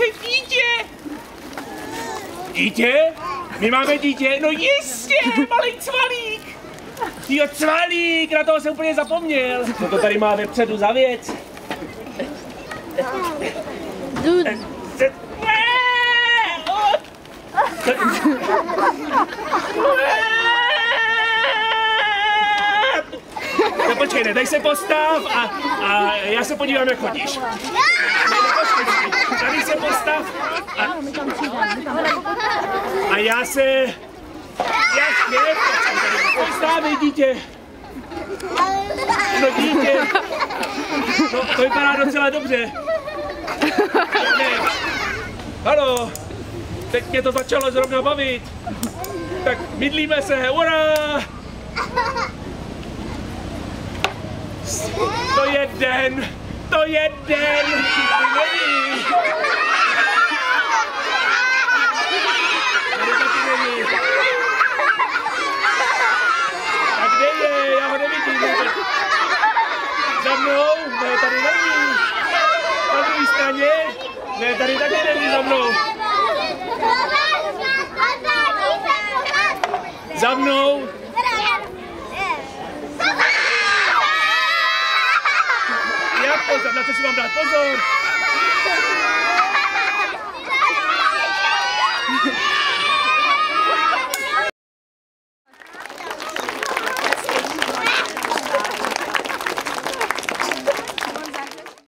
naše dítě! Dítě? My máme dítě? No jistě, malý cvalík! Týjo, cvalík, na toho jsem úplně zapomněl. Co to tady má vepředu za věc? No počkej, dej se postav a já se podívám, jak chodíš. Tady se postav a já se... Vstávej, dítě. No dítě. No, to vypadá docela dobře. Ne. Haló. Teď mě to začalo zrovna bavit. Tak mydlíme se, hurá! To je den! To je den! Není! Tady taky není. A kde je? Já ho nevidím. Za mnou? Ne, tady není. Na druhé straně? Ne, tady taky není za mnou. Za mnou! Jak pozor, na co si mám dát pozor?